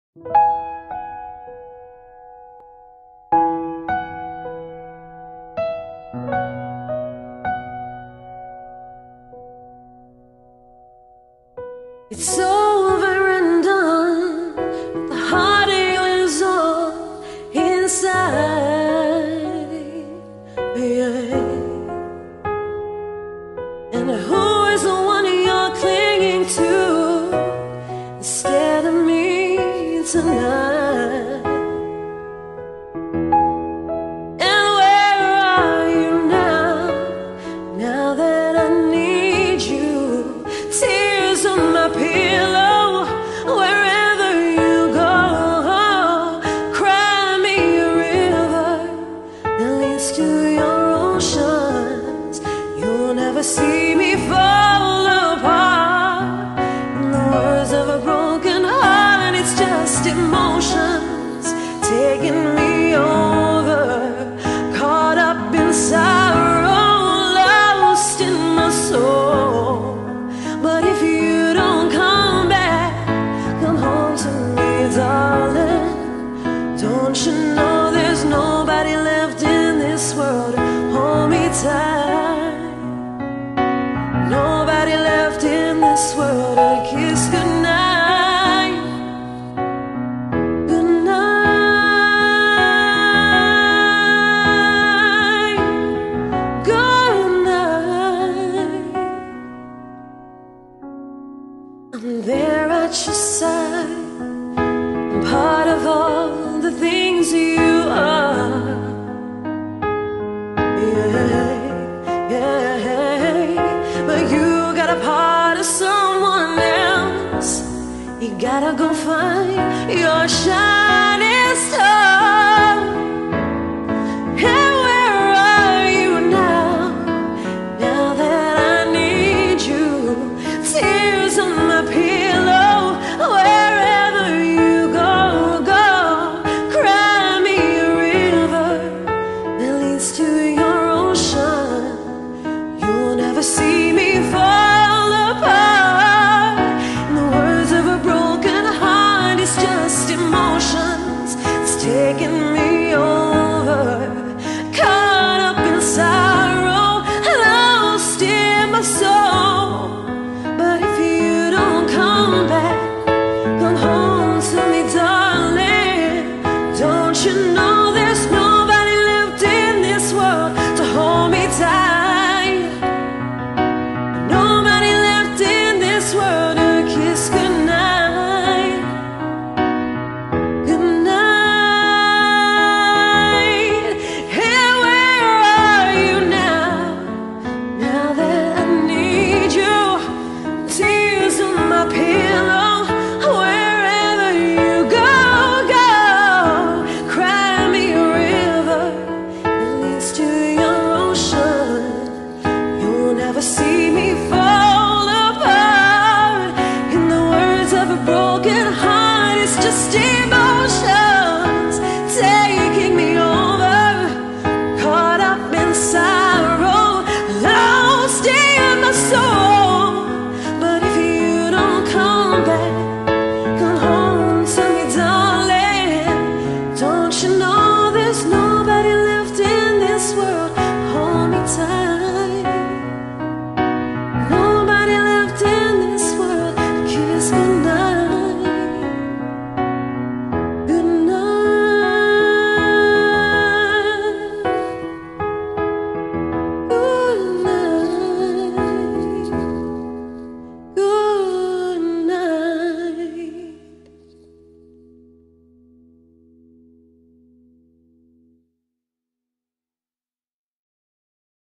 It's over and done, the heartache lives on inside, yeah. And who is the one you're clinging to instead of me tonight? And where are you now, now that I need you? Tears on my pillow, wherever you go. Cry me a river that leads to your oceans. You'll never see me fall apart. In the words of a broken heart, it's just emotions taking me over. Caught up in sorrow, lost in my soul. But if you don't come back, come home to me, darling. Don't you know there's nobody left in this world to hold me tight? Nobody left in this world to kiss goodnight. Goodnight. Goodnight. I'm there at your side. I'm part of all the things you are. Yeah, yeah. But you got a part of someone else. You gotta go find your shining star. And where are you now, now that I need you? Tears on my pillow, wherever you go, go. Cry me a river that leads to your ocean. You'll never see me fall apart. In the words of a broken heart, it's just emotions. It's taking me over. Caught up in sorrow, lost in my soul. But if you don't come back, come home to me, darling. Don't you know there's nobody left in this world to hold me tight? Nobody left in this world to kiss goodnight. Goodnight. And where are you now, now that I need you? Tears on my pillow, wherever you go, go. Cry me a river that leads to your ocean. You'll never see me fall apart. In the words of a broken heart, it's just emotions